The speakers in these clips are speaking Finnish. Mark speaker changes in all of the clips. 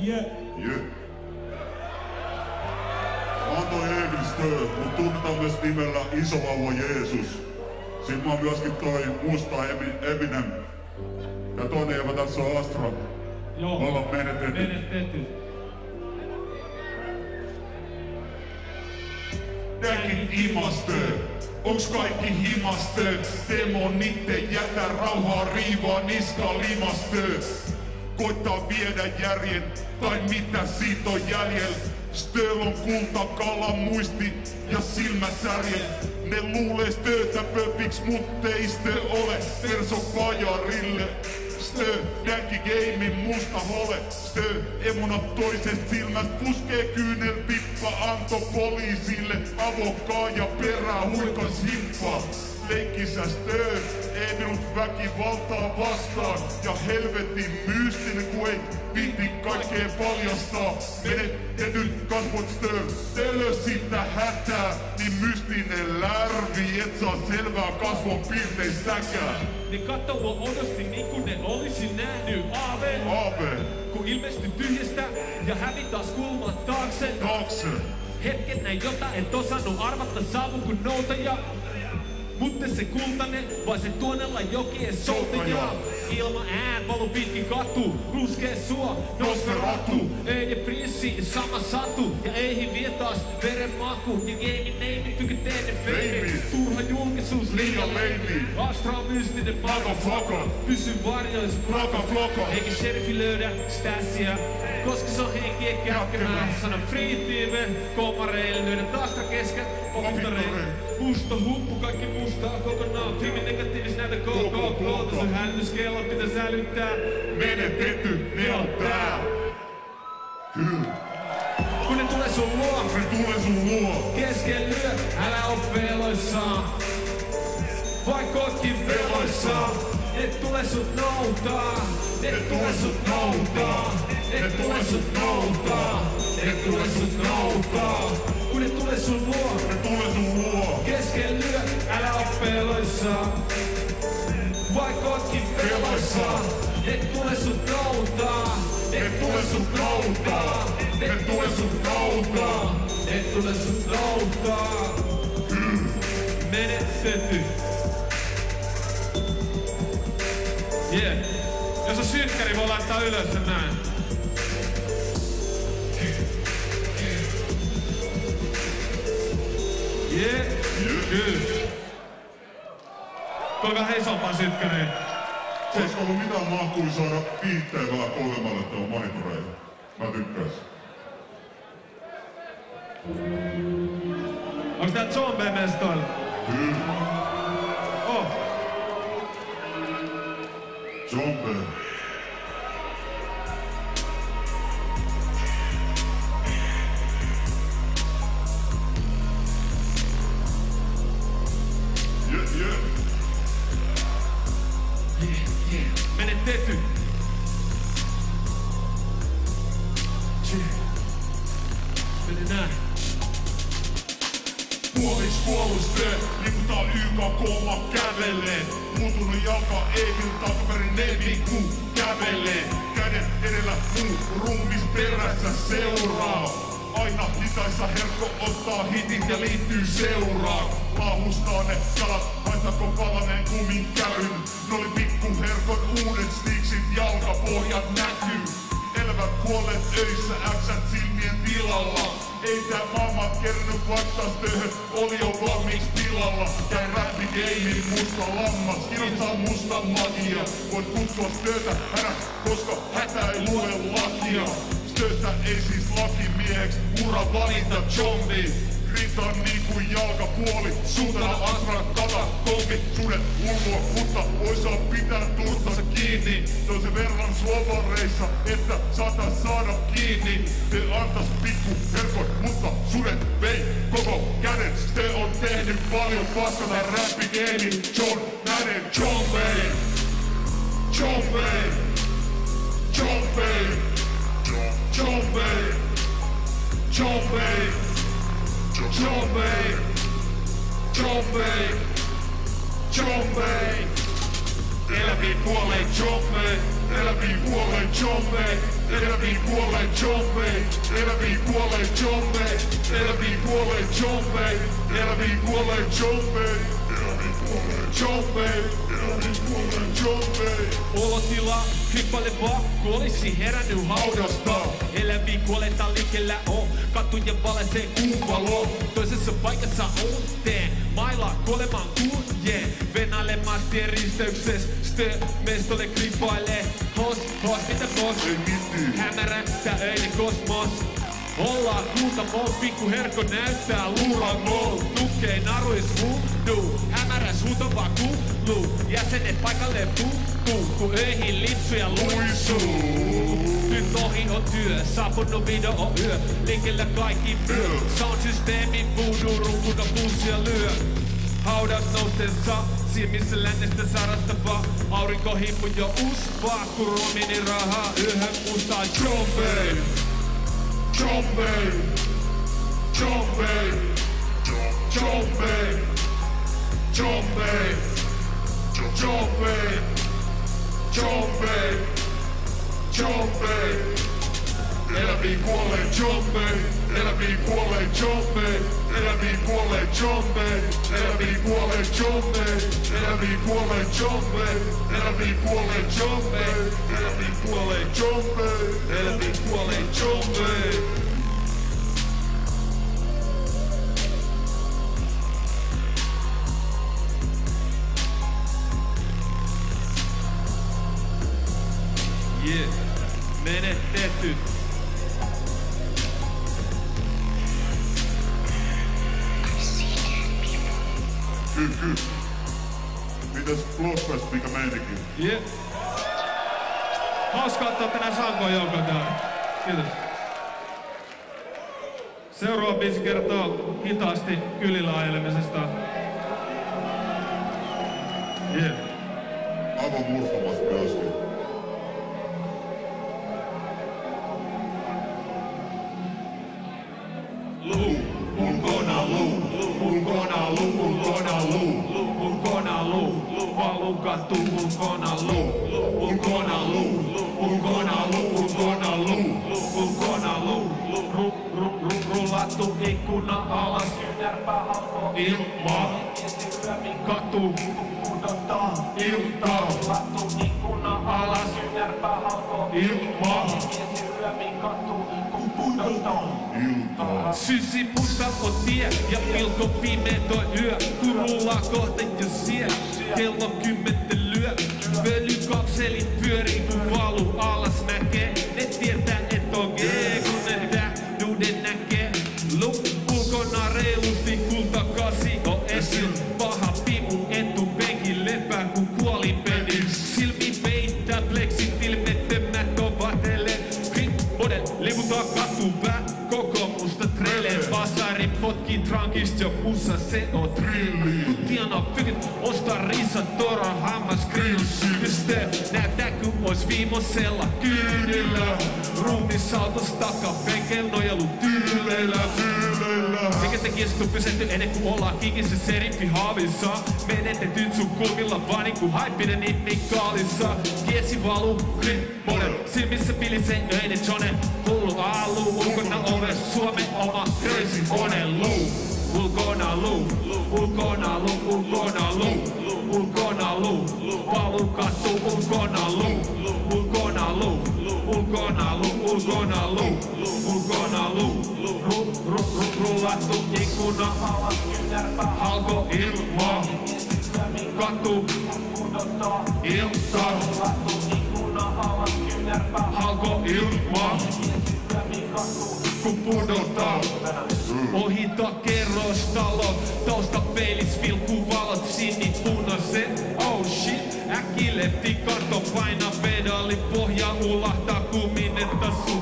Speaker 1: Yeah.
Speaker 2: Mä oon toi Emil Stö, mut tunnetaan myös nimellä Isovauva Jeesus. Sit mä oon myöskin toi musta Eminem. Ja toinen jävä tässä on Astra.
Speaker 1: Joo.
Speaker 2: Me ollaan menetetty. Tääkin imastee. Onks kaikki himastee? Demonitte jätä rauhaa riivaa niska limastee. Koittaa viedä järjen, tai mitä siitä on jäljellä. Stöl on kulta, kalan muisti ja silmäsärje. Ne luulee stöötä pöpiks, mut ei stö ole perso pajarille. Stö näki geimin musta hole. Stö emuna toisesta silmästä puskee kyynel pippa. Anto poliisille avokaa ja perää huikas himpaa. Leikkisä Stö, ei minut väkivaltaa vastaan. Ja helvetin mystinen kun ei piti kaikkea paljastaa. Menetetyt kasvot Stö, telö sitä hätää. Niin mystinen lärvi, et saa selvää kasvon piirteistäkään.
Speaker 1: Ne kattoo mua odosti niin kuin ne olisin nähnyt aave. Kun ilmestyn tyhjästä ja hävin taas kulman taakse. Hetket näin jota et osannut arvata saavun kun noutaja. Mutta se kultainen, vai se tuonella jokien soutaja. Ilma ään valu pitkin katu, ruskee sua, Nosferatu. Ei ne prinssi, sama satu, ja eihin vie taas veren maku. Ja geimin neimi, tykyteinen feimi. Turha julkisuus, liian leimi. Astra on mystinen motherfucker. Pysy varjois, flocka. Eikä sheriffi löydä stassia, koska se on henkiä kätkemään. Sano free team, komareille lyödä taastra kesken, opintoreille. Musta huppu, kaikki mustaa kokonaan. Filmi negatiivis näytä go. Tässä hälytyskello pitää säilyttää.
Speaker 2: Menetetty, ne on tää. Kyllä.
Speaker 1: Kun ne tulee sun luo. Kesken lyö, älä oo peloissaan. Vaikka ootkin veloissaan. Ne tulee sut noutaa. Kun ne tulee sun luo. Kesken lyö, älä oo peloissaan. Vaikka ootkin peloissaan. Ne tulee sut noutaa. Menetetty. Yeah. Jos on synkkäri, voi laittaa ylös sen näin. Yeah. Kyllä. Tuo vähän isompaa synkkäriä.
Speaker 2: Olisiko ollut mitään mahtuu saada viitteen vähän kovemmalle tuon monitoreille? Mä tykkäis.
Speaker 1: Onks tää zombie mestoilla?
Speaker 2: Kyllä.
Speaker 1: Oh.
Speaker 2: Zombie.
Speaker 1: Menetetty. Mene näin.
Speaker 2: Puoliks puolustee, liikutaan YK-kooma kävelee. Muutunut jalka ei minun takaperin neviku kävelee. Kädet edellä muu ruumis perässä seuraa. Aina hitaissa herkko ottaa hitit ja liittyy seuraan. Laahustaa ne jalat, haistako palaneen kumin käyn. Noli pikkuherkon uudet sneaksit, jalkapohjat näkyy. Elävät kuolleet öissä, äksät silmien tilalla. Ei tää maailma kerännyt vastaustöhön, oli jo valmiiksi tilalla. Käy räppigeimin musta lammas, kirjoittaa musta magia. Voit kutsua Stöötä härät, koska hätä ei lue lakia. Stöötä ei siis lakimieheksi, ura valinta zombi. Riitaan niinku jalkapuoli, suutena Astran katakombi. Sudet ulvoa, mutta voi saa pitää turtansa kiinni. Toisen verran slovareissa, että saada kiinni. Te antas pikku herkot, mutta sudet vei koko käden. Te on tehnyt paljon paskata räppigeimin. John näiden zombie. Eläviin puoleen zombie. eläviin kuolleen zombei, eläviin kuolleen zombei, eläviin kuolleen zombei, eläviin kuolleen zombei, eläviin kuolleen zombei, eläviin kuolleen zombei.
Speaker 1: Olotila, krippaile vaan, ku olisi herännyt haudasta. Eläviin kuolleita liikellä on, katujen valesee kuupalo. Toisessa paikassa on teen, mailla kuolemaan kulje. Venailemaan tien risteykses, stö, mestolle krippailee. Hos, mitä kos?
Speaker 2: Ei mitään.
Speaker 1: Hämärättä öinen kosmos. Ollaan kuultamoon, pikku herkko näyttää luurangoon. Tukkei naruis huuhduu, hämäräs huutavaa kuuluu. Jäsenet paikalle puuttuu, ku öihin lipsuja luisuu. Nyt ohi on työ, saapunut video on yö. Liikellä kaikki myö, soundsysteemin voodoo runkuna pussia lyö. Haudas noustensa, silmissä lännestä sarastava. Aurinko hippu jo uspaa, ku romini rahaa yhä mustaa zombei.
Speaker 2: Zombei, zombei, zombei, zombei, zombei, zombei, zombei, eläviin kuolleen zombei, eläviin kuolleen zombei, eläviin kuolleen zombei, eläviin kuolleen zombei, eläviin kuolleen zombei, eläviin kuolleen zombei, eläviin kuolleen zombei, eläviin kuolleen zombei.
Speaker 1: Yeah, menetetty.
Speaker 2: Kyllä. Mitäs Bloodfest, mikä meininki?
Speaker 1: Yeah. Hauskaa ottaa tänään Sankoon joukon täällä. Kiitos. Seuraava biisi kertoo hitaasti kylillä ajelemisesta. Yeah.
Speaker 2: Aivan murtamassa myöskin.
Speaker 1: Valukattu ulkona luu, rullattu ikkuna alas, ilma, katu, ilta, ikkuna alas, ilma, sysi musta on tie ja pilko pimeto yö, kun rullaa kohta jo sie. Kello 10 lyö, pölykapselit pyörii kun valuu alas mäkee. Ne tietää et on gee, kun ne tähduuden näkee. Ulkona reilusti kultakasi on esil. Paha pimu etupenkin lepää kun kuolipeli. Silmi peittää pleksit ilmettömät on vatelle. Monen livutaan katupää, koko musta trelee. Basari potki trankist jo pussa, se on trilli. Kun tienaa fykit, ostaa risat, toron hammas grillsi. Piste näyttää kun ois viimosella kyydillä. Ruumis autos takapenkel nojelu tyyleillä. Mikä tekis kun pysähty ennen kuin ollaan kikissä seriffi haavissa. Menetetyt sun kulmilla vaan niinku haippinen immikaalissa. Kiesi valuu, grip, monen silmissä pilisee öinen jone. Hullu aalu, ulkona ove, Suomen oma crazy onelu. Ulkona luu, ulkona luu, ulkona luu, ulkona luu. Valukattu ulkona luu, ulkona luu, ulkona luu, ulkona luu, ulkona luu. Rullattu ikkuna alas, halko ilma, katu, ilta. Halko ilma, kun pudotaan. Ohita kerrostalo, taustapeilis vilkkuu valot, sinipunaset. Oh shit, äkkilepti karton paina pedali, pohja ulahtaa kuminetta sun.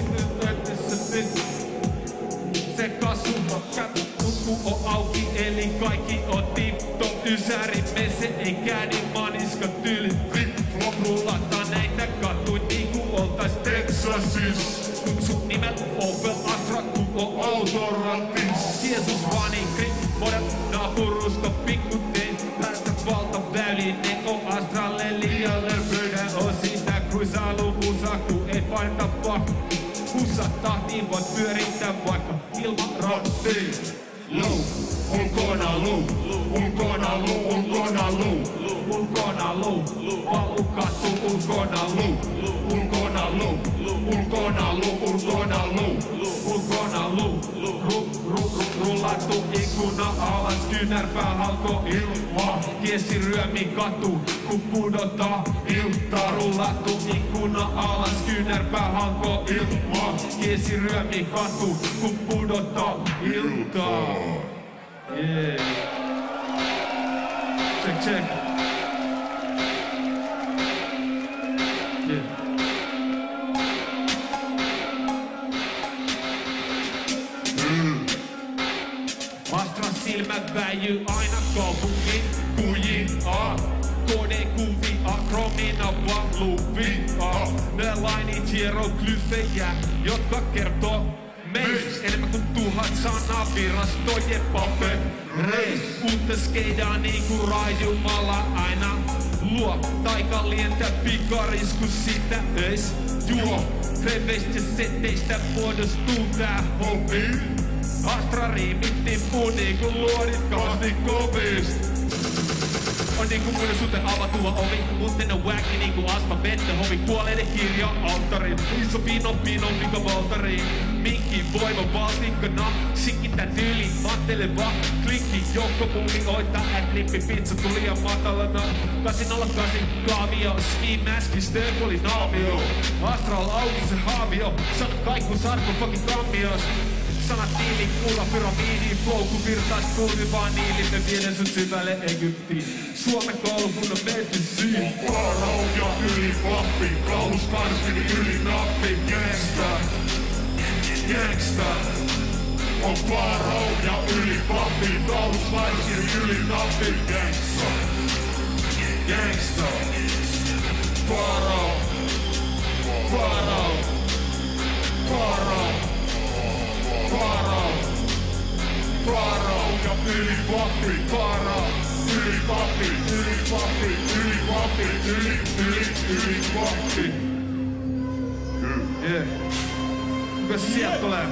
Speaker 1: Se kasu, tukku on auki, eli kaikki on tip-top. Ysäri mese ei kädi maniska tyli. Flip-flop rullataan näitä katuin niinku oltais Texasis. Sun nimet Opel Astra, kun on autorattis. Jeesus vani grip, modat naapurusta pikku tein. Päästä valtaväliin, ne on Astralle liian leveä. On sitä cruisailu musa, kun ei paina. paeta pakki. Hussa tahtiin voit pyörittää vaikka ilman rattiin. Low, ulkona low, ulkona low, ulkona low, ulkona low, valukattu ulkona low, ulkona low, ulkona low, ulkona low, ulkona low, rullattu ikkuna alas, kyynärpää halko ilmaa, kiesi ryömi katu, kun pudottaa iltaa. Rullattu ikkuna alas, kyynärpää halko ilmaa, kiesi ryömi katu, kun pudottaa iltaa. Yeah. Check, check. Yeah. Astran silmät väijy aina kaupungin kujia. Kodekuvia, kromina valuvia. Ne lainit hieroglyfejä, jotka kertoo meistä enemmän kuin 1000 sanaa virastojen papereissa. Uutta skeidaa niinku raijumalla aina luo. Taikalientä pikaris kun sitä eis juo. Kreveistä seteistä muodostuu tää hovi. Astra riimit tippuu niinku luodit kasvikovis. On niinku muiden suhteen avatua ovi. Muuten on wacki niinku aspa vettä hovi. Kuolleiden kirja alttariin. Iso pino vika valtariin. Minkki voima valtikkana. Sikkitä tyyli matteleva. Klikki joukko mummioita. Nippi pizza tuli ja matalana. 808 kaavio. Ski maski stökoli naamio. Astral auki se haavio. Sanat kaikku sarko fucking kammios. Sanat tiili, kuula, pyramiidi, flow, kun virtais kulmi vaan niili. Me viedän sut syvälle Egyptiin. Suomen koulu, kun on menty syyn.
Speaker 2: Farao ja yli pappi, kauluskanskini yli nappi. Gangsta, gangsta. On Farao ja yli pappi, kauluskanskini yli nappi. Gangsta, gangsta. Farao, Farao, Farao. Farao, Farao ja yli pappi, Farao, yli pappi, yli pappi, yli pappi, yli pappi.
Speaker 1: Yeah. Kuka se sieltä tulee?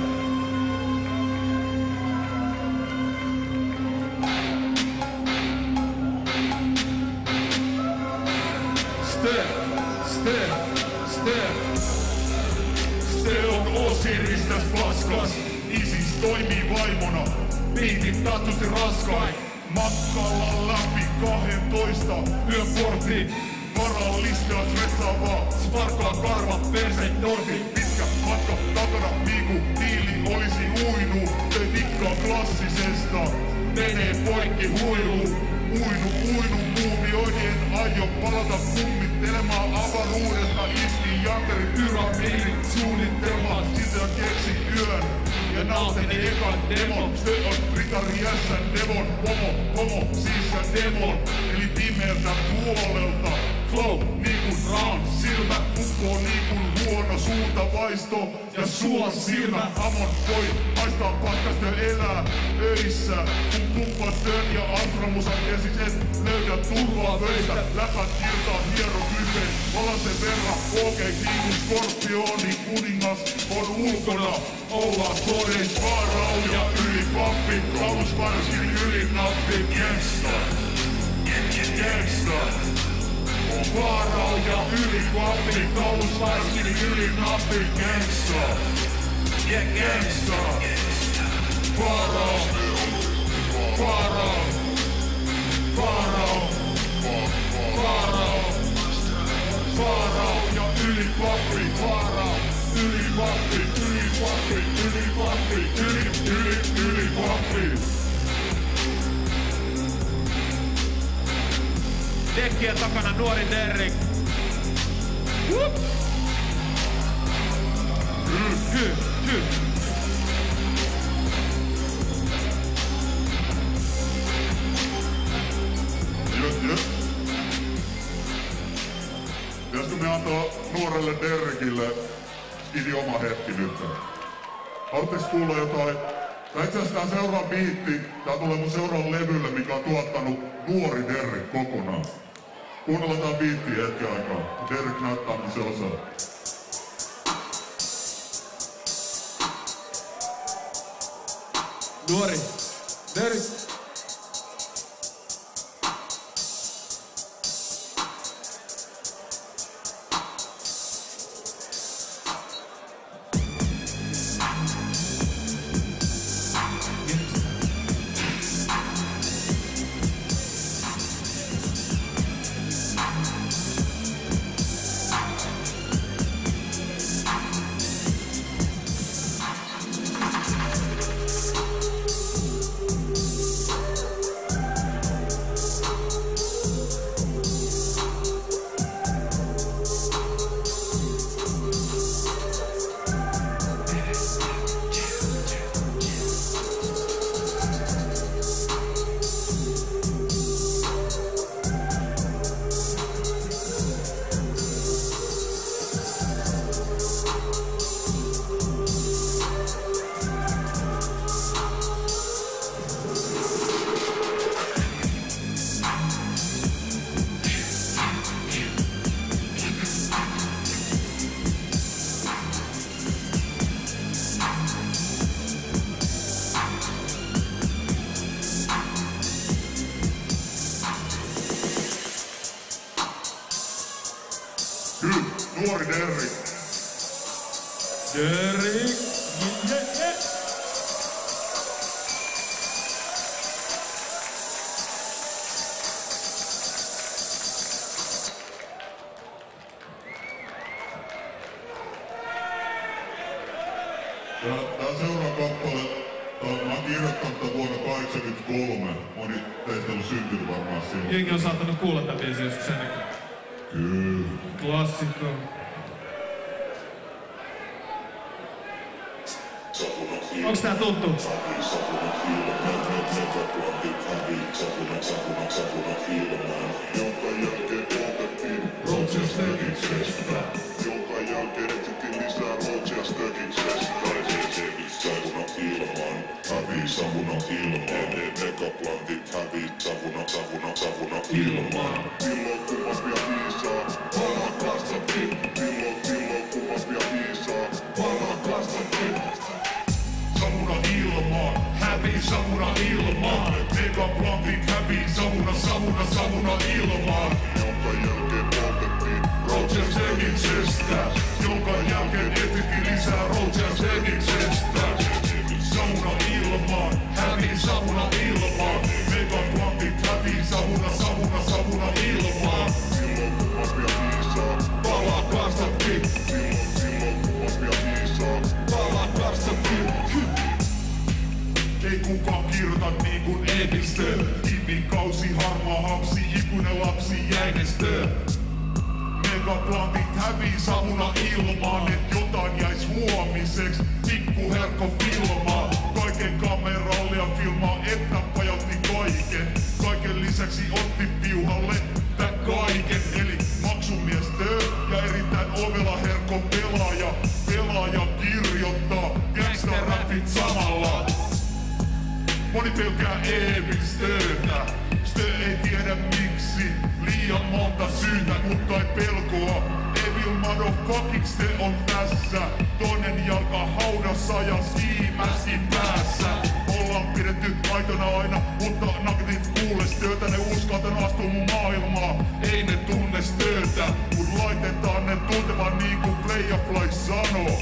Speaker 2: Se on Osiristas paskas. Isis toimii vaimona, piitit tatsusti raskain. Matkalla läpi 12 yön portti. Varallistaa stressaavaa, sparkaa karvat, perseet norti. Pitkä matka takana, viiku diili olisi uinu. Te tikkaa klassisesta, menee poikki huilu. Uinu, muumioiden aio palata kummittelemaan avaruudesta. Iski Janterin pyramidin suunnitelma, sitä keksi yön. Ja nautini ekan demon, se on Ritari Jässän demon. Homo, siis ja demon, eli pimeältä puolelta. Flow, niikun raon silmä, ukkoo niikun huono suuntavaisto. Ja suon silmä, Amon voi haistaa pakkasta elää öissä. Kun tumppas työn ja Antramusan kesis et löydä turvaa vöistä. Läpät irtaa hieroglyfeen, valasen verran. Okei, niikun skorpioni kuningas on ulkona. Ollaan kodeis Farao ja yli pappi. Kaulusvarsin yli nappi. Gangsta, gangsta. On Farao ja yli pappi. Kaulusvarsin yli nappi. Gangsta, gangsta. Farao, Farao, Farao, Farao, Farao ja yli pappi. Farao, yli pappi, yli pappi, yli pappi, yli pappi.
Speaker 1: Dekkien takana nuori Derrik.
Speaker 2: Pitäisikö me antaa nuorelle Derrikille oma hetki nyt? Haluatteko kuulla jotain? Tää itse asiassa tää seuraava biitti, tää tulee mun seuraavalle levylle, mikä on tuottanut nuori Derrik kokonaan. Kuunnellaan tää biitti hetken aikaa. Derrik näyttää, mitä se osaa.
Speaker 1: Nuori. Nuori.
Speaker 2: Nuori Derrick.
Speaker 1: Derrick. Yeah.
Speaker 2: Tää seuraava kappale, mä oon kirjoittanut tätä vuonna 1983. Moni teistä on syntynyt varmaan silloin.
Speaker 1: Jengi on saattanut kuulla tämän biisin joskus ennenkin.
Speaker 2: Kyllä.
Speaker 1: Klassikko. Onks tää tuttu?
Speaker 2: Jonka jälkeen poltettiin Roger Stegiksestä. Jonka jälkeen etsittiin lisää Roger Stegiksestä. Savuna ilman, hävii savuna ilman. Megaplantit hävii savuna ilman. Milloin kummapia viisaa, palaa kastakin. Milloin kummapia viisaa, palaa kastakin. Savuna ilmaan, hävii savuna ilmaan. Megaplantit hävii savuna ilmaan. Jonka jälkeen poltettiin Roger Stegiksestä. Jonka jälkeen etsittiin lisää Roger Stegiksestä. Savuna ilmaan, hävii savuna ilmaan. Megaplantit hävii savuna ilmaan. Milloin kummapia viisaa, palaa kastakin. Milloin kummapia viisaa, palaa kastakin. Ei kukaan kirjoita niin kuin Enistö. Kivin kausi, harmaa hapsi, ikuinen lapsi jäinestö. Megaplantit hävii savuna ilmaan, et jotain jäis huomiseks. Pikku herkko filmaa, kaiken kameralle ja filmaa, että pajotti kaiken. Kaiken lisäksi otti piuhalle tän kaiken, eli maksumiestö ja erittäin ovela herkko pelaaja. Pelaaja kirjoittaa gangsta-rapit samalla. Moni pelkää Eevistöötä, Stö ei tiedä miksi. Liian monta syytä, mutta ei pelkoa. Evil motherfucking Stö on tässä. Toinen jalka haudassa ja skiimäski päässä. Ollaan pidetty aitona aina, mutta nakatit kuule Stöötä. Ne uskaltanut astua mun maailmaa, ei ne tunne Stöötä. Mut laitetaan ne tuntemaan niinku Playafly sanoo.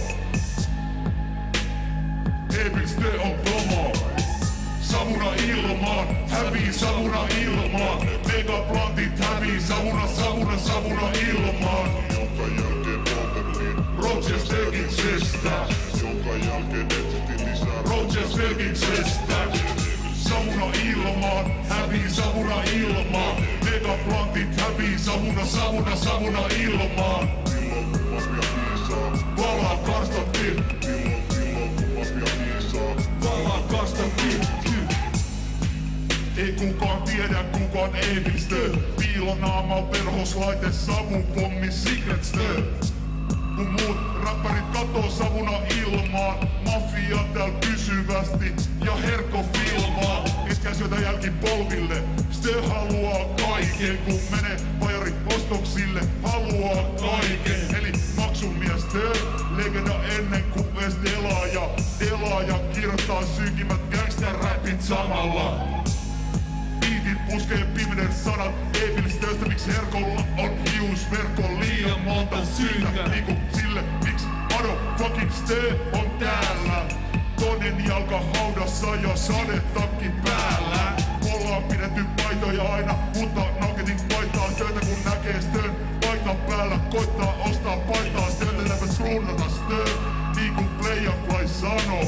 Speaker 2: Evil Stö on promo. Savuna ilmaan, hävii savuna ilmaan. Megaplantit hävii savuna ilmaan. Jonka jälkeen poltettiin Roger Stegiksestä. Jonka jälkeen etsittiin lisää Roger Stegiksestä. Savuna ilmaan, hävii savuna ilmaan. Megaplantit hävii savuna ilmaan. Milloin kummapia viisaa, palaa kastakin. Milloin kummapia viisaa, palaa kastakin. Ei kukaan tiedä kukaan Eevistö. Piilonaama perhoslaite savupommi Secret Stö. Kun muut räppärit katoo savuna ilmaan. Mafia tääl pysyvästi ja herkko filmaa. Etkä syötä jälkipolville. Stö haluaa kaiken, kun menee pajarit ostoksille. Haluaa kaiken, eli maksumies Stö. Legenda ennen kuin edes delaaja. Delaaja kirjoittaa synkimmät gangsta sä räppit samalla. Beatit puskee pimenet sanat eepilistöistä, miksi herkolla on hiusverkko liian monta syytä. Niinku sille, miksi motherfucking Stö on täällä. Toinen jalka haudassa ja sadetakki päällä. Ollaan pidetty paitoja aina, mutta nauketin paitaa töitä kun näkee Stön paita päällä. Koittaa ostaa paitaa, Stölle läpäs runnata Stö, niinku Playafly sanoo.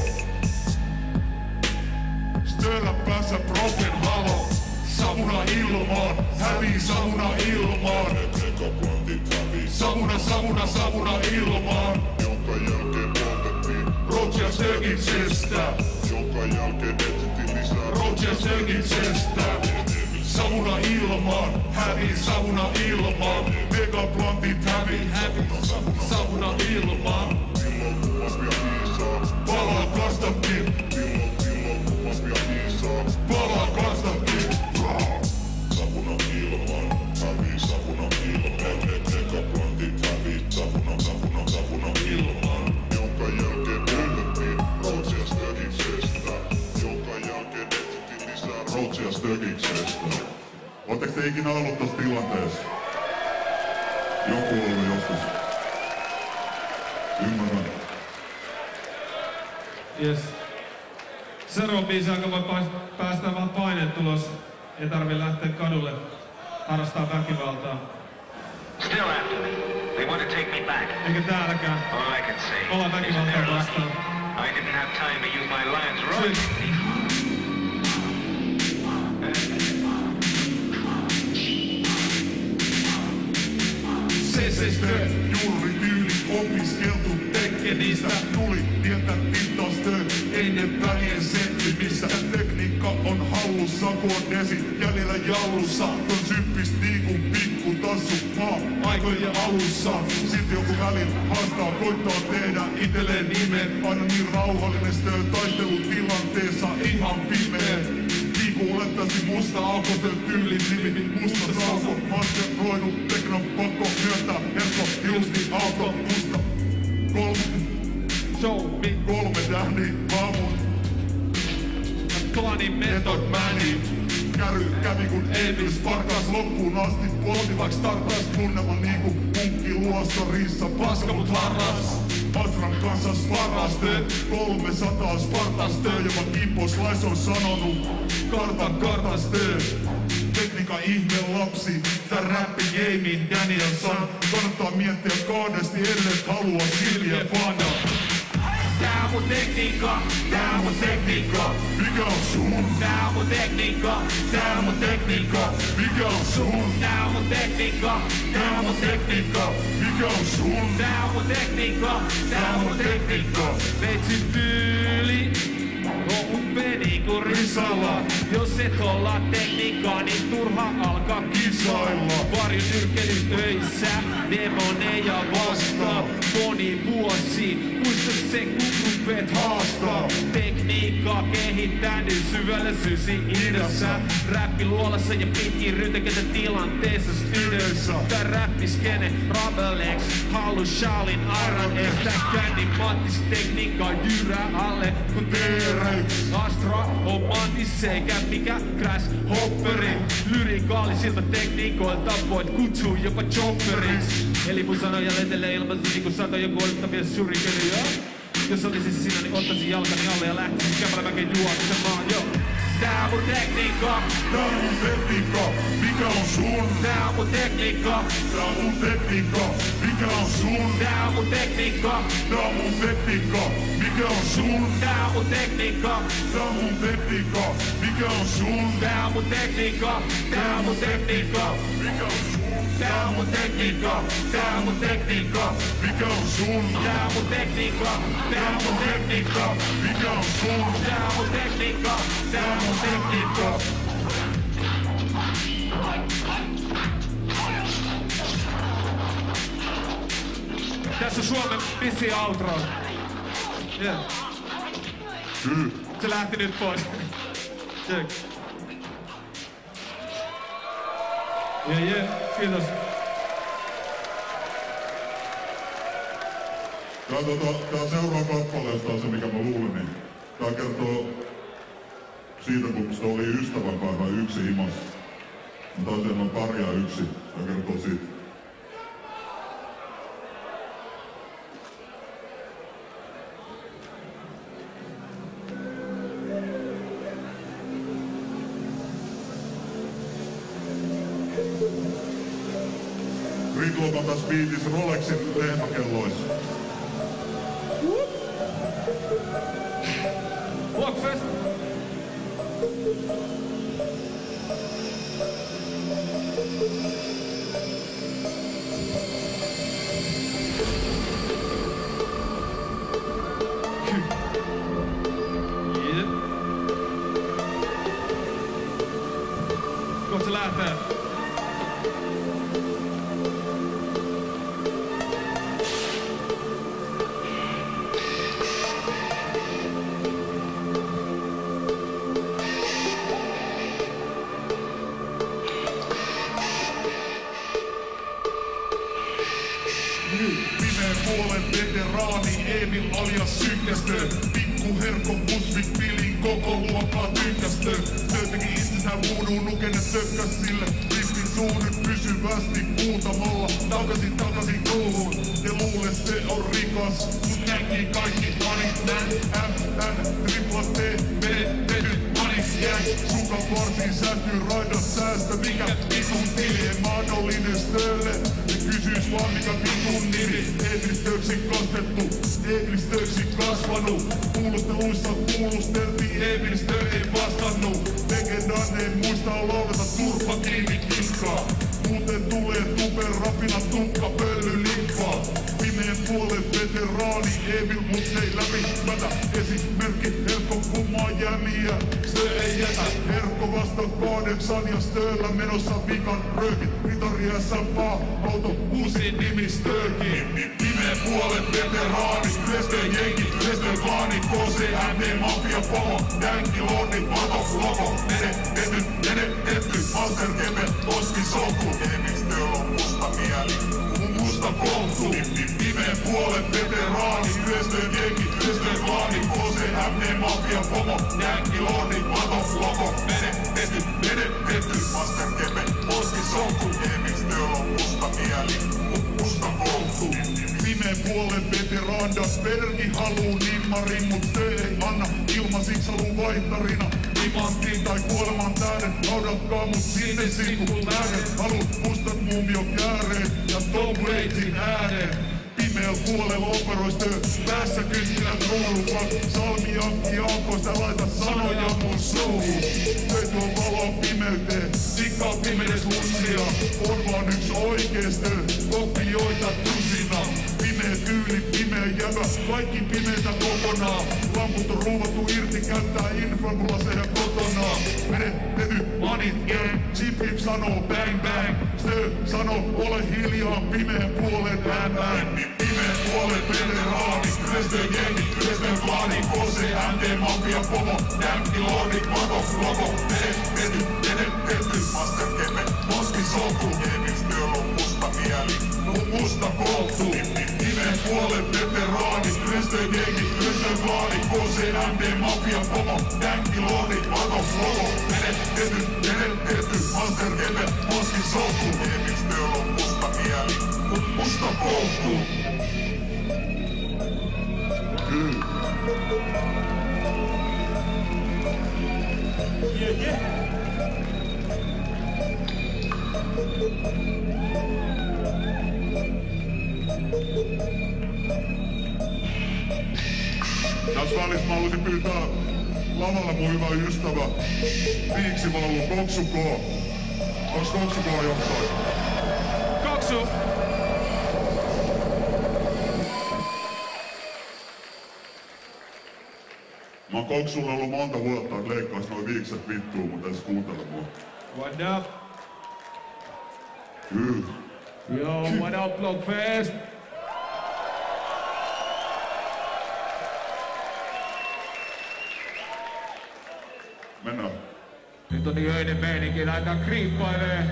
Speaker 2: Stöllä päässä broken halo. Savuna ilmaan, hävii savuna ilmaan. Savuna, savuna, savuna ilmaan.
Speaker 3: Jonka jälkeen poltettiin
Speaker 2: Roger Stögitsestä.
Speaker 3: Jonka jälkeen etsittiin lisää
Speaker 2: Roger Stögitsestä. Savuna ilmaan, hävii savuna ilmaan. Megaplantit hävii, savuna ilmaan.
Speaker 3: Silloin kummas vielä hiisaa.
Speaker 2: Palaa Konstantin.
Speaker 3: Silloin kummas vielä hiisaa.
Speaker 2: Palaa Konstantin.
Speaker 3: Savuna ilmaan, hävii savuna ilmaan. Megaplantit hävii savuna ilmaan. Jonka jälkeen poltettiin Roger Stögitsestä. Jonka jälkeen etsittiin lisää
Speaker 2: Roger Stögitsestä. Ootteko te ikinä ollut tossa tilanteessa? Joku on ollut joskus. Ymmärrän.
Speaker 1: Yes. Seuraava biisi aika voi päästää vähän paineet tulos. Ei tarvii lähteä kadulle harrastaa väkivaltaa.
Speaker 4: Still after me. They want to take me back.
Speaker 1: Eikä täälläkään.
Speaker 4: All I can say
Speaker 1: Ollaan
Speaker 4: is that
Speaker 1: väkivaltaa
Speaker 4: they're lucky.
Speaker 1: vastaan.
Speaker 4: I didn't have time to use my lion's roar.
Speaker 2: Stö, juuri tyyli opiskeltu teknistä. Tuli tietä Stö, ennen välien settimistä. Tekniikka on hallussa, kun on desi jäljellä jallussa. On syppis niinku pikku tassu aikojen alussa. Silti joku välin haastaa, koittaa tehdä itelleen nimen. Aina niin rauhallinen Stö, taistelutilanteessa ihan pimeä. Olettaisi musta alkotyön tyylin nimi, musta sauko. Masteroinut teknon pakko myöntää, herkko ilusti auto, musta. Kolme tähni, vaamun.
Speaker 1: Klani
Speaker 2: Method Mani. Kävi kun Emil Sparkas loppuun asti. Poltivaks tartas tunnelma niinku munkki luostarissa. Paska mut harras. Astran kanssa sparaste, 300 spartaste. Jopa Kimpos Lais on sanonut, kartaste. Tekniikan ihme lapsi, tää räppi gaming Danielson. Kannattaa miettiä kahdesti, ellet halua Silje panna.
Speaker 1: Tää mun tekniikka, tää mun tekniikka.
Speaker 2: Mikä on sun?
Speaker 1: Tää mun tekniikka, tää mun tekniikka.
Speaker 2: Mikä on sun?
Speaker 1: Tää mun tekniikka, tää mun tekniikka.
Speaker 2: Mikä on sun?
Speaker 1: Tää mun tekniikka, tää mun tekniikka. Veitsin tyyli, on upea niinku risalla. Jos et olla tekniikkaa, niin turha alkaa kisailla. Varjo nyrkeli töissä, demoneja vastaan. Moni vuosi, muista se kun rupeet haastaa. Tekniikkaa kehittänyt syvällä sysi idässä. Räppi luolassa ja pitkin rytäkätä tilanteessa stydössä. Tää räppiskene, Rabelex, halu Shalin, Iron X. Tää kändi Mattis tekniikkaa jyrää alle kun T-Rex. Astra on Mattis eikä mikä Crash Hopperi. Lyrikaalisilta tekniikoilta voit kutsua jopa chopperiksi. Eli mun sanoja lentelee ilmassa niinku satoja kuolettavia shurikeria. Jos olisis sinä, niin ottaisin jalkani alle ja lähtisin käpälämäkeen juoksemaan, jo. Tää on mun tekniikka.
Speaker 2: Tää on mun tekniikka. Mikä on sun?
Speaker 1: Tää on mun tekniikka.
Speaker 2: Tää on mun tekniikka. Mikä on sun?
Speaker 1: Tää on mun tekniikka.
Speaker 2: Tää on mun tekniikka. Mikä on sun?
Speaker 1: Tää on mun tekniikka.
Speaker 2: Tää on mun tekniikka. Mikä on sun?
Speaker 1: Tää on mun tekniikka. Tää on mun tekniikka.
Speaker 2: Mikä on sun?
Speaker 1: Tää on mun tekniikka. Tää on mun tekniikka.
Speaker 2: Mikä on sun?
Speaker 1: Tää on mun tekniikka. Tää on mun tekniikka.
Speaker 2: Mikä on sun?
Speaker 1: Tää on mun tekniikka. Tää on mun tekniikka. Tässä on Suomen pisin outro. Yeah. Se lähti nyt pois. Check. Kiitos.
Speaker 2: Tää seuraava kappale, jos tää on se mikä mä luulin, niin tää kertoo Tuosta oli ystävänpäivä yksi himas. Mä taisin noin Karjaa yksi ja kertoo siitä. Riklot on tässä biitissä Rolexin lehmäkelloissa.
Speaker 1: Walkfest! Kohta se lähtee.
Speaker 2: Pimeen puolen veteraani Emil alias Synkästö. Pikku herkko musvik pilin koko luokkaa tynkästö. Työ teki itsensä vuuduun nukenet tökkäs sille. Ristin suu nyt pysyvästi huutamalla takaisin kruuhun. Ne luule se on rikas, mut näki kaikki anit nän. Tripla T, vedet anis jäi. Sukan varsiin säästyy raidan säästä. Mikä vitun tili ei mahdollinen stölle. Kysyis vaan mikä vitun nimi. Eglistöksi kastettu, eglistöksi kasvanut. Kuulusteluissa kuulusteltiin, Egilistö ei vastannut. Legendan ei muista lauleta turpa kiinni kiskaa. Muuten tulee tupen rapina tukka pölly lippaa. Pimeen puolen veteraani Emil mut ei läpi mätä. Esimerkki Herkko kummaa jämiä. Stö ei jätä. Herkko vasta 8 ja Stöllä menossa vikan röökit. Ritari S.M.A. auto uusi nimi Stöökin. Pimeen puolen veteraani. Lestön jengi, Lestön klaani. KCMD Mafia Pomo. Jänkki Lordi, Vato, Logo. Menetetty, Master Kepe, Oski Soku. Emil Stöllä on musta mieli. Musta kohtu. Pimeen puolen veteraani. Lestön jengi, Lestön klaani. KCMD Mafia Pomo. Jänkki Lordi, Vato, Logo. Menetetty, Master Kepe, Oski Soku. Emil Stöllä on musta mieli. Musta kohtu. Pimeen puolen veteraanda. Perki haluu nimmarin, mut se ei anna. Ilmasiksi haluu vaihtarina. Timanttiin tai kuoleman tähden. Laudatkaa mut sinne sinkun läänen. Haluut mustat muumio kääreen ja Tom Waitsin ääneen. Pimeällä puolella operoista päässä kynttilät ruudukaan. Salmiakki aakoista laita sanoja mun suuhun. Ei tuo valoa pimeyteen, tikkaa pimedes hunsia. On vaan yks oikeestö, kopioita tusina. Pimeä tyyli, pimeä jävä, kaikki pimeitä kokonaan. Lamput on ruuvattu irti, käyttää infrapulaseja kotonaan. Menetety manit gang, Chip sanoo bang bang. Stö sanoo ole hiljaa, pimeän puolen bang. Pimeen puolen veteraani, Lestön jengi, Lestön klaani. KCMD Mafia Pomo, Jänkki Lordi, Vato, Logo. Menetetty, Master Kepe, Oski Soku. Emil Stöllä on musta mieli, musta kohtu. Pimeen puolen veteraani, Lestön jengi, Lestön klaani. KCMD Mafia Pomo, Jänkki Lordi, Vato, Logo. Menetetty, Master Kepe, Oski Soku. Emil Stöllä on musta mieli, musta kohtu. Tässä välissä mä haluaisin pyytää lavalla mun hyvä ystävä Viiksivallu Koksu K. Onks Koksu K jossain?
Speaker 1: Koksu!
Speaker 2: Mä oon Koksulla ollut monta vuotta, että leikkais noin viikset vittuun, mutta edes kuuntele mua.
Speaker 1: What up?
Speaker 2: Joo.
Speaker 1: Yo, what up, Blockfest?
Speaker 2: Mennään.
Speaker 1: Nyt on niin öinen meininki, lähdetään kriippailee.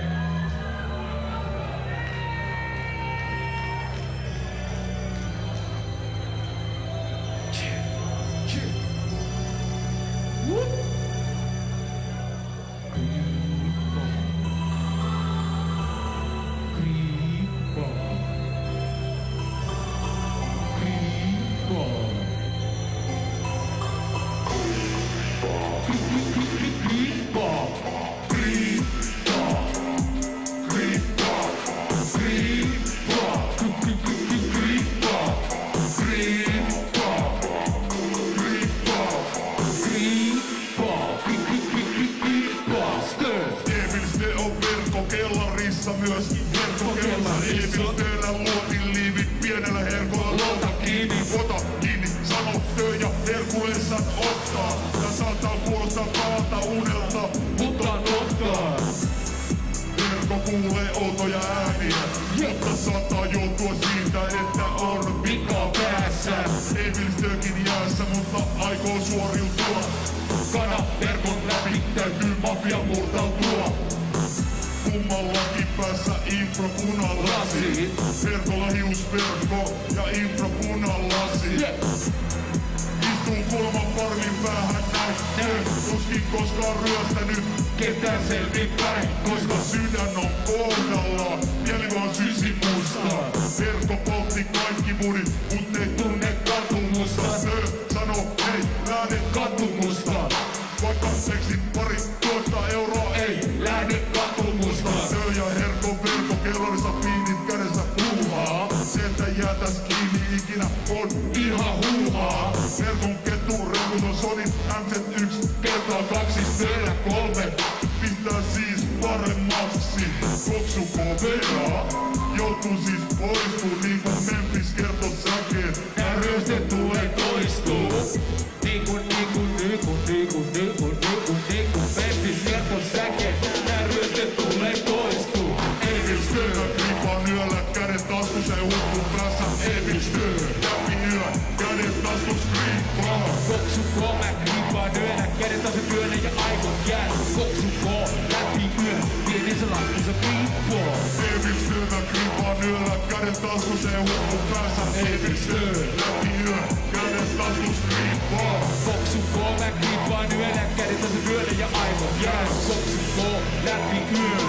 Speaker 2: Myös verkkokellarissa tehdään luotin liivit pienellä herkolla. Luota kiinni, sano työ ja herkuleessaan ottaa. Tää saattaa kuulostaa pahalta unelta, mutta ottaa. Verkko kuulee outoja ääniä, mutta saattaa joutua siitä, että on vika päässä. Ei vilstöökin jäässä, mutta aikoo suoriutua. Kana verkon läpi täytyy mafia murtautua. Kummallakin päässä infrapunalasi. Verkolla hiusverkko ja infrapunalasi. Istuu kulman parmin päähän näin. Tuskin koskaan ryöstänyt ketään selvinpäin. Koska sydän on kohdalla, mieli vaan sysi musta. Verkko poltti kaikki mudit, mut ei tunne katumusta. Sano ei lähde katumusta. Vaikka seksin pari tuotta euroa ei lähde katumusta. Työ ja herkon verkko kellarissa piinit kädessä puuhaa. Se että jäätäs kiinni ikinä on ihan huuhaa. Verkon kettu rekuton Sonin MZ1 kertaa 2 stöllä 3. Pistää siis paremmaksi. Koksu kovea. Joutuu siis poistuu niinku Memphis kertoo säkeen. Nää ryöstet tulee toistuu. Niinku Memphis kertoo säkeen. Nää ryöstet tulee toistuu. Evilstö, gripaan yöllä kädet taskus ei hukkuu päässä. Evilstö, läpi yö, kädet taskus gripaa. Koksukoo, mä gripaan yöllä kädet taskus yöllä ja aikot jää. Koksukoo, läpi yö, pienissä laskussa gripaa. Evilstö, mä gripaan yöllä kädet taskus ei hukkuu päässä. Evilstö, läpi yö, kädet taskus gripaa. Koksukoo, mä gripaan yöllä kädet taskus yöllä ja aikot jää. Koksukoo, läpi yö.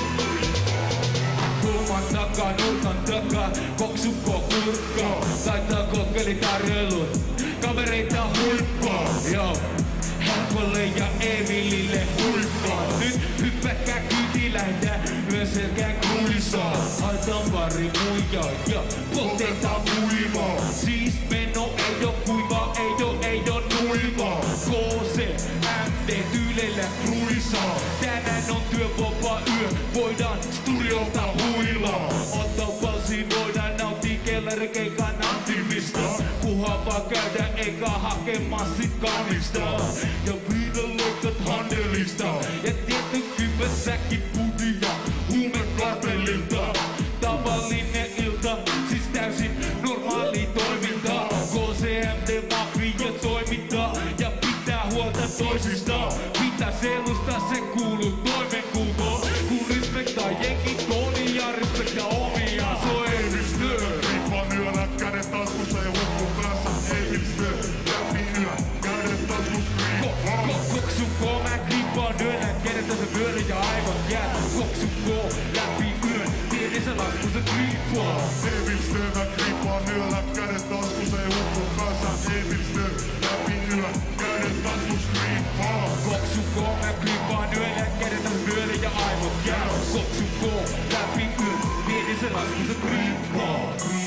Speaker 2: Kulman takaa, nurkan takaa, koksukko kurkkaa. Taitaa kokkelitarjoilut, kavereita huippaa. Joo, Herkolle ja Emilille huippaa. Nyt hyppäkää kyyti, lähdetään myös selkään kruisaa. Haetaan pari muijaa ja poltetaan kuivaa. Siis meno ei oo kuivaa, ei oo nuivaa. KC, MT tyylellä kruisaa. Tänään on työvapaa yö, voidaan studiolta huilaa. Ottaa palsiin, voidaan nauttia kellarikeikan antimista. Kuhan vaan käydä eikä hakemaan sit kannista. Ja viidalleikat handelista. Ja tietty kypässäkin pudia huumekartellilta. Tavallinen ilta, siis täysin normaali toiminta. KCMT mafia toimintaa ja pitää huolta toisistaan. Pitää selustaa, se kuuluu toimenkuutoon. Kun respektaa jenkin koodi ja respektaa omia. Se on Evilstö. Rippaan yöllä kädet taskussa ja hukkuu päässä. Evilstö. Läpi yö, kädet taskus rippaa. Koksukoo, mä rippaan yöllä kädet taskussa yöllä ja aivot jää. Koksukoo, läpi yö, pienissä laskussa rippaa. Evilstö, mä rippaan yöllä kädet taskussa ja hukkuu päässä. Evilstö. Läpi yö, kädet taskus rippaa. Koksukoo, mä rippaan yöllä kädet taskussa yöllä ja aivot jää. Koksukoo, läpi yö, pienissä laskussa rippaa.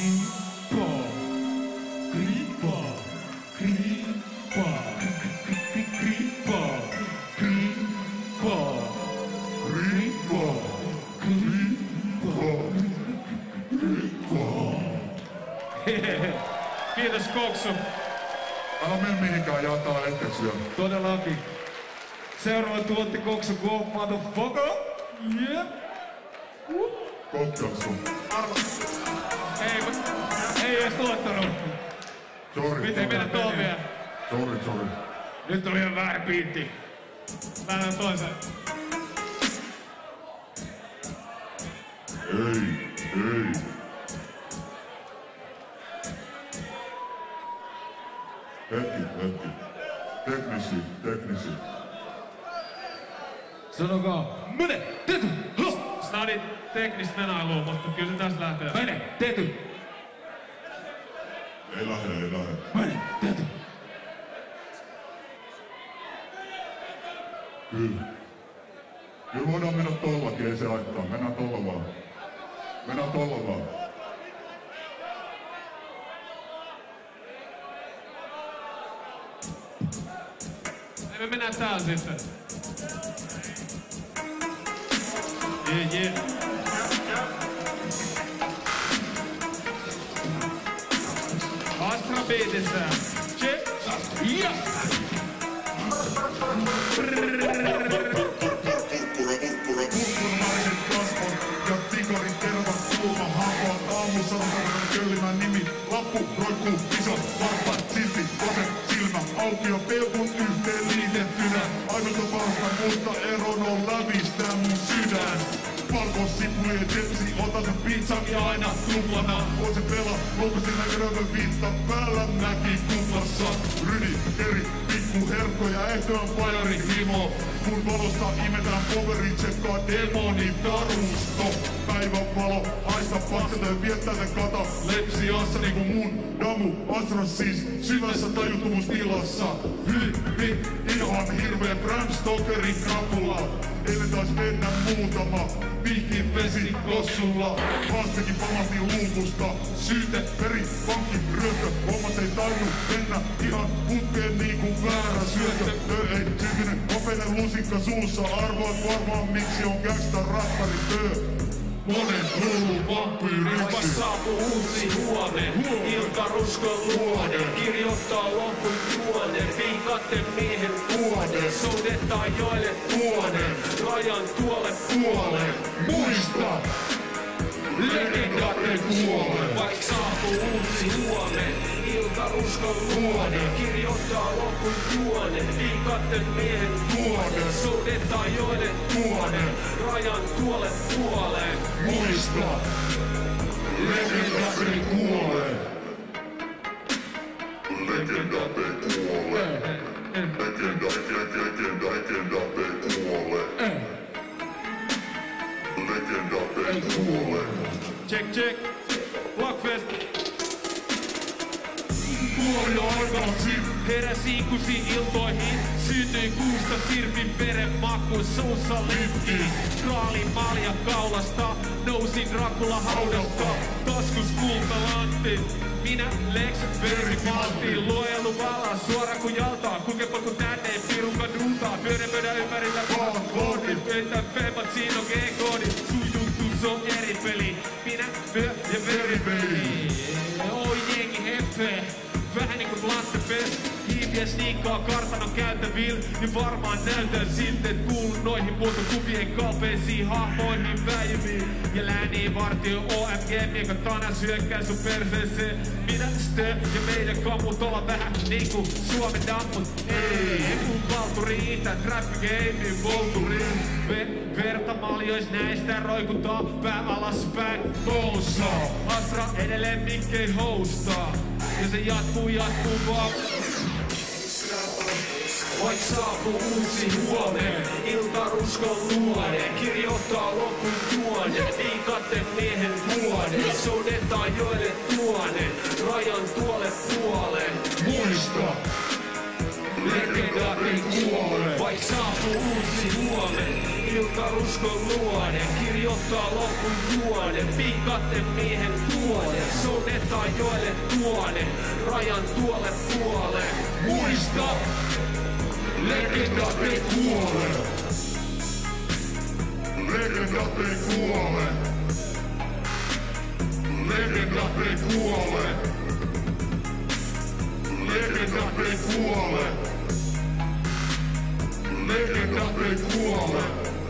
Speaker 1: Kiitos Koksu.
Speaker 2: Älä mene mihinkään jataa hetkeksi vielä.
Speaker 1: Todellakin. Seuraava tuotti Koksu Go Motherfucker. Yeah.
Speaker 2: Koksu.
Speaker 1: Ei edes tuottanut.
Speaker 2: Sori.
Speaker 1: Miten mennä tuohon vielä?
Speaker 2: Sori.
Speaker 1: Nyt oli ihan väärä biitti. Lähdetään toiseen.
Speaker 2: Ei. Hetki. Teknisi.
Speaker 1: Sanokaa, mene, Tetu! Snadi teknistä menailua, mutta kyllä se tästä lähtee. Mene, Tetu!
Speaker 2: Ei lähde.
Speaker 1: Mene, Tetu!
Speaker 2: Kyllä. Kyllä voidaan mennä tollakin, ei se haittaa. Mennään tolla vaan. Mennään tolla vaan.
Speaker 1: Me mennään täällä sitten. Yeah. Astra beatissä. Check. Yeah.
Speaker 2: Kurkkunamaiset kasvot ja tikarin tervat kulma hakoat aamusanotaan köllimän nimi. Lappu roikkuu iso varpaat silti kose silmä auki ja peukut yhteen liitettynä. Ainut on vasta mutta eron on lävistää mun sydän. Valkosipuli ja jetsi, otan sen pizzan ja aina tuplana. On se pela, loukusti näkäröivän viitta päällä näki kuplassa. Rydi, eri, pikku herkko ja ehtojan pajari himo. Kun valosta imetään poveri, tsekkaa demoni tarusto. Päivän valo, haista paksata ja viettää sen kata. Lepsiassa niinku mun damu, Astras siis syvässä tajuttomuustilassa. Hyppi, ihan hirveä Bram Stokerin krapula. Eilen taas mennä muutama, vihkin vesi kossulla. Haastekin pamahti luukusta, syyte, peri, pankki, ryöstö. Hommat ei tainnut mennä ihan putkeen niinku väärä syötö. Ei syntynyt nopeinen lusikka suussa, arvaat varmaan miksi on gangsta rappari monen hullu vampyyri.
Speaker 1: Saapuu uusi huone, iltaruskon luone. Kirjoittaa lopun tuonne, viikatten miehen vuode. Soudetaan joille tuonne, rajan tuolle puoleen.
Speaker 2: Muista!
Speaker 1: Legendat ei kuole. Vaik saapuu uusi huone, iltaruskon luone. Kirjoittaa lopun tuonne, viikatten miehen vuode. Soudetaan joille tuonne, rajan tuolle puoleen.
Speaker 2: Muista! Legendat ei kuole! Legendat ei kuole! Legendat ei kuole! Legendat ei kuole!
Speaker 1: Check. Blockfest.
Speaker 2: Kuoli aikaisin!
Speaker 1: Heräsi ikuisiin iltoihin, sytyin kuusta sirpin veren makuun suussa lippiin. Kraalin malja kaulasta, nousin Dracula haudasta, taskus kultalantti. Minä Lex Berry-Matti, luojellu vallan suora kuin jaltaa. Kulkepa kun tänne pirukan duutaa, pyöräpöydän ympärillä koodit. Pöytään femmat, siinä on G-koodit, sun juttus on eri peli. Minä ja veripeli. Oi jengi heffe. Vähän niinku lastefest, hiipiä sniikkaa kartanon käytävillä. Niin varmaan näytän siltä, et kuulun noihin muotokuvien kalpeisiin hahmoihin väijymiin. Ja lääniin vartio OMG, mikä tanas hyökkää sun perseeseen. Minä stö ja meidän kamut olla vähän niinku Suomen dammut. Ei, mun valturi itä, trappi game, volturi. Verta maljois näistä roikutaan, pää alaspäin noussa. Astra edelleen mikkei hostaa. Ja se jatkuu vaan. Vaik saapuu uusi huone, iltaruskon luone. Kirjoittaa lopun tuonne, viikatten miehen vuode. Soudetaan joille tuonne, rajan tuolle puoleen.
Speaker 2: Muista!
Speaker 1: Legendat ei kuole. Vaik saapuu uusi huone, iltaruskon luone. Kirjoittaa lopun tuonne, viikatten miehen vuode. Soudetaan joille tuonne, rajan tuolle puoleen.
Speaker 2: Muista! Legendat ei kuole! Legendat ei kuole! Legendat ei kuole! Legendat ei kuole! Legendat ei kuole!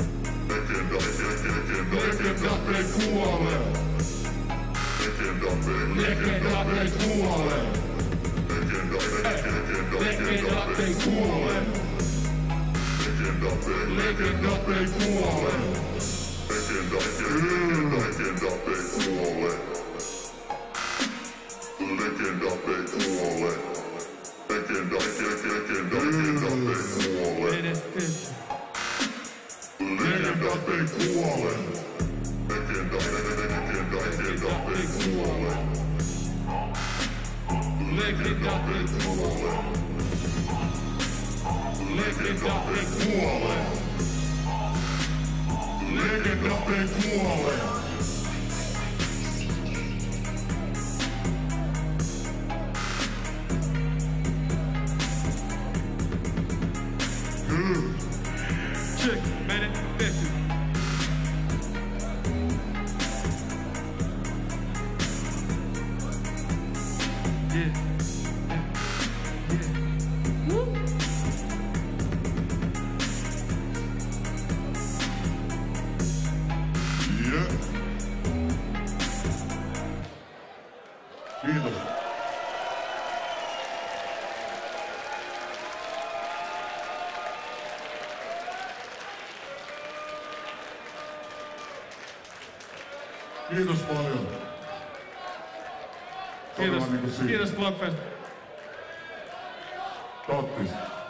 Speaker 2: Legendat ei kuole! Legendat ei kuole! Legendat ei kuole! Legendat ei kuole! Legendat ei kuole! Legendat ei kuole! Legendat ei kuole! Legendat ei kuole! Legenda ei kuole. Legenda ei kuole.
Speaker 1: Check, mene tehty. Yeah.
Speaker 2: Kiitos. Kiitos paljon.
Speaker 1: Kiitos.
Speaker 2: Niin kuin
Speaker 1: Kiitos Blockfest.
Speaker 2: Tottis.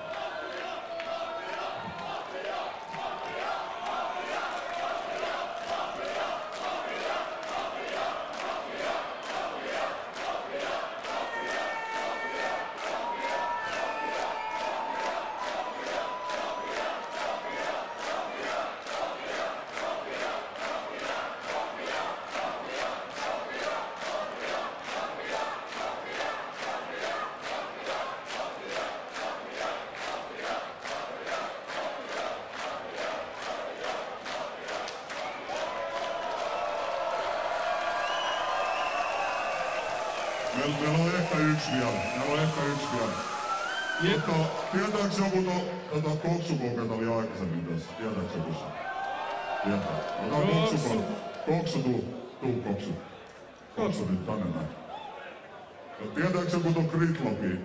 Speaker 2: Meillä on ehkä yksi vielä. Tietääks joku koksukokeita oli aikaisemmin tässä? Tietääks joku se? Tietää. Koksu, tuu koksu. Koksu nyt tänne näin. Tietääks joku ton Gridlocki?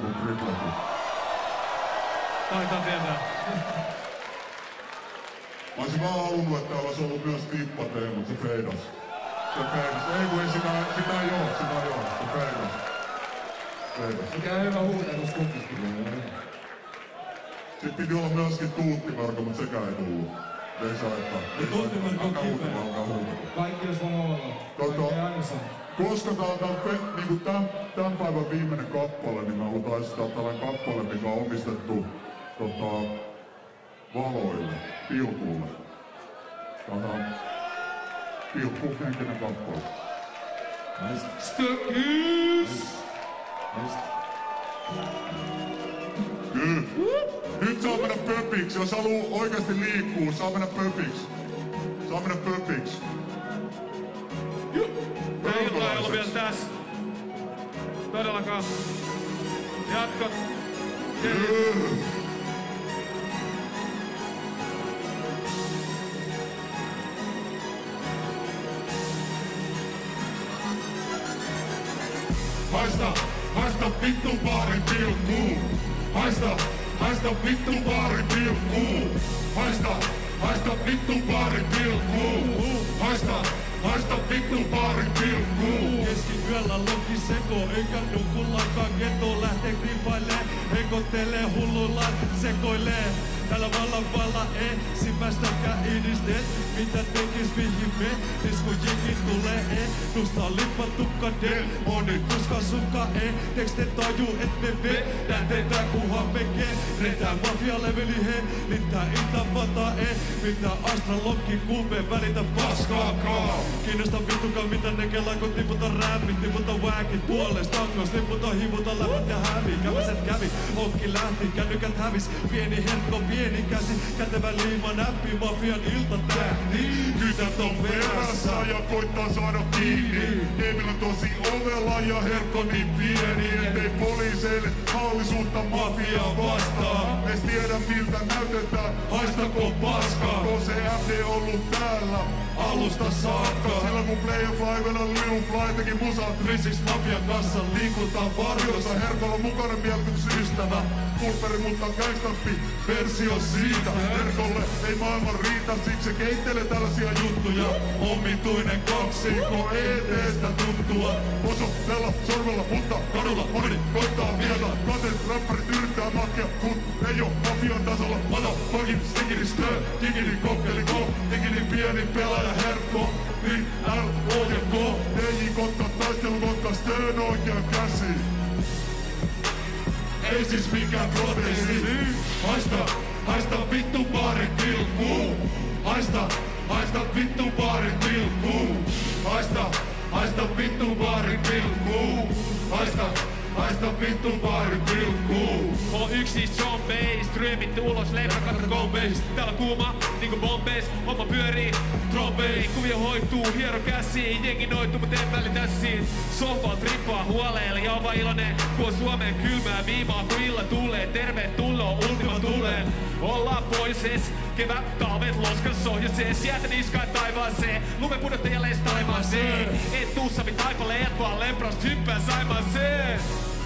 Speaker 1: Taitaa tietää.
Speaker 2: Mä olisin vaan halunnut, että täällä olisi ollut myös tippateen, mutta se feidas. Ei kun ei sitä ei oo. Se feidas.
Speaker 5: Mikä hyvä huutelus kukkiskin.
Speaker 2: Sitten piti olla myöskin tuuttimarko, mutta sekään ei tullut. Ei saa, että...
Speaker 5: Tuuttimarko on kipeä.
Speaker 2: Alkaa huutella.
Speaker 5: Kaikki jos vaan olla.
Speaker 2: Koska tää on niinku tän päivän viimeinen kappale, niin mä halutaan esittää tällainen kappale, mikä on omistettu valoille, pilkulle. Tää on pilkkuhenkinen kappale.
Speaker 1: Stöckis!
Speaker 2: Kyllä. Nyt saa mennä pöpiksi. Jos haluu oikeasti liikkuu, saa mennä pöpiksi.
Speaker 1: Ilta ei ollut vielä tässä. Todellakaan. Jatkot.
Speaker 2: Haista vittu baarin pilkkuu. Haista vittu baarin pilkkuu. Haista vittu baarin pilkkuu. Haista vittu baarin pilkkuu.
Speaker 1: Keskiyöllä loki seko, eikä nukkullakaan ghetto lähtee gripailee. Hekottelee hulluillaan, sekoilee. Täällä valla ensimmäistäkään idisteet. Mitä tekis mihin me, disku jengi tulee Tusta lippatukka demoni, tuska sukka Teks te taju et me vedätetään kuhan me keretään Mafia leveli he, littää iltavata Mitä astralogki kuume välitä paskaakaan Kiinnosta vittukaan mitä ne kelaa kun tiputa rämmit Tiputa wääkit puolesta tangos, tiputa hivuta läpät ja hävi Käväset kävi, okki lähti, kännykät hävis Pieni herkko, pieni käsi, kätevä liima näppi Mafian iltatähti
Speaker 2: Kytät on perässä ja koittaa saada kiinni Emil on tosi ovela ja herkko niin pieni Ettei poliiseille mahdollisuutta mafiaa vastaan Ees tiedä miltä näytetään, haistako paskaa Kun se MD ollut täällä alusta saakka Silloin kun Play on Flyvella Liu Fly teki musaa 36 Mafian kanssa liikutaan varjoissa Herkolla mukana mieltysystävä Pulperi mutta gangstappi versio siitä Herkolle ei maailman riitä siksi se keittelee tällaisia juttuja Omituinen kaksikko ET:stä tuttua Osoitteella sormella mutta kadulla moni koittaa vielä Kateet räppärit yrittää makia mut ei oo mafian tasolla Motherfucking stikini stö, kikini kokkeli ko Kikini pieni pelaaja herkko Niin L, O ja K DJ kotka taistelu kotka stön oikea käsi Ei siis mikään protesti haista vittu baarin pilkkuu. Haista vittu baarin pilkkuu. Haista vittu baarin pilkkuu. Haista vittu baarin pilkkuu.
Speaker 1: On yksi zombeis, ryömitty ulos leipäkatot kombeis. Täällä kuuma niinku bombeis, homma pyörii trombeis. Kuvio hoituu, hiero käsiin, jengi noituu, mut en välitä siitä. Sohval trippaa huoleelle ja on vaan iloinen, kun on Suomeen kylmää viimaa, kun illa tulee. Tervetuloa Ultima tulee. Ollaan poises, kevät talvet loskas sohjasees. Jäätä niskaan taivaaseen, lumen pudottajia leis taivaaseen. Et tuu Sami taipaleet, vaan lemprast hyppää saimaaseen.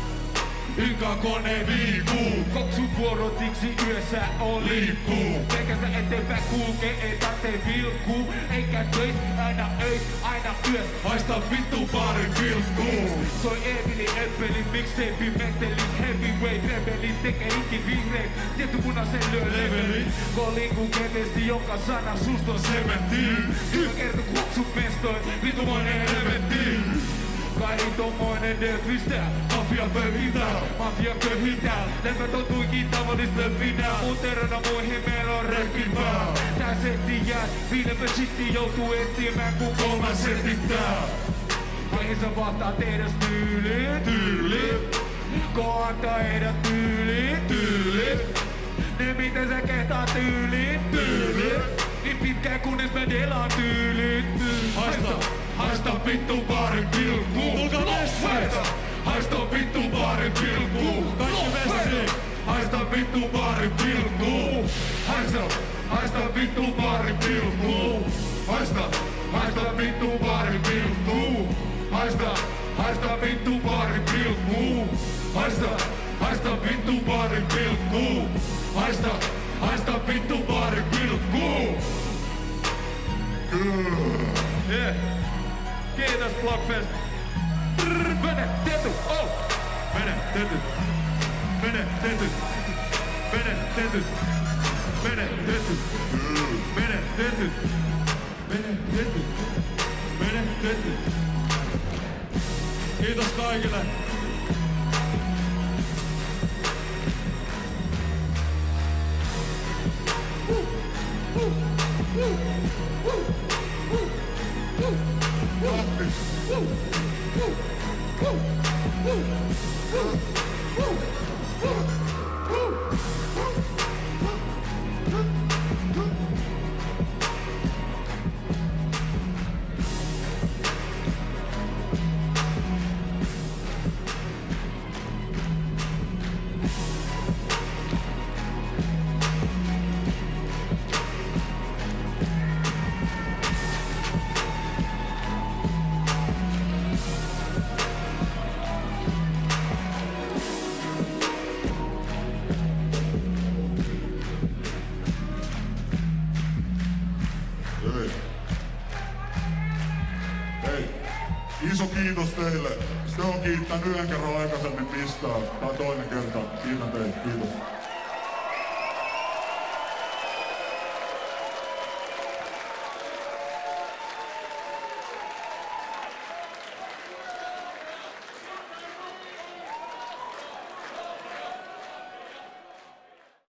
Speaker 2: Ykakone viikuu.
Speaker 1: Koksut vuorotiksi yössä on liikkuu. Pelkästä eteenpäin kulkee, ei tarvitse vilkkuu. Eikä töis, aina öis, aina yös.
Speaker 2: Haista vittu baarin pilkkuu.
Speaker 1: Soi Emili, Eppeli, mixtape, meteli, heavyweight, rebeli, tekee ikin vihrein. Tietty punaisen lyö leveli. Kun liikkuu keveesti, joka sana susta on sementiin. Hyvä kertoo kutsut mestoi, vitumoinen helvettiin. Kai tommoinen delfistä, mafia pöhitää, mafia köhitää. Lempät on tuikin tavallista pidää, mut erona muihin meillä on rekkipää. Tää setti jää, viilepä shitti joutuu etsimään kun kolman setittää. Keihin sä vahtaa tehdä tyyli, ko antaa heidät tyyli. Ne miten sä kehtaa tyyli. Niin pitkään kunnes mä delaan tyyli.
Speaker 2: Haista vittu baarin pilkkuu.
Speaker 1: Tulkaa messiin!
Speaker 2: Haista vittu baarin pilkkuu.
Speaker 1: Kaikki messiin!
Speaker 2: Haista vittu baarin pilkkuu. Haista vittu baarin pilkkuu. Haista vittu baarin pilkkuu. Haista vittu baarin pilkkuu. Haista vittu baarin pilkkuu. Haista vittu baarin pilkkuu.
Speaker 1: Yeah. Kiitos Blockfest! Mene, Tetu! Oh!
Speaker 2: Mene, Tetu! Mene, Tetu! Mene, Tetu! Mene, Tetu! Mene, Tetu! Mene, Tetu! Mene, Tetu!
Speaker 1: Kiitos kaikille!
Speaker 3: Iso kiitos teille. Sitä on kiittänyt yhden kerran aikaisemmin mistään. Tää on toinen kerta. Kiitän teille. Kiitos.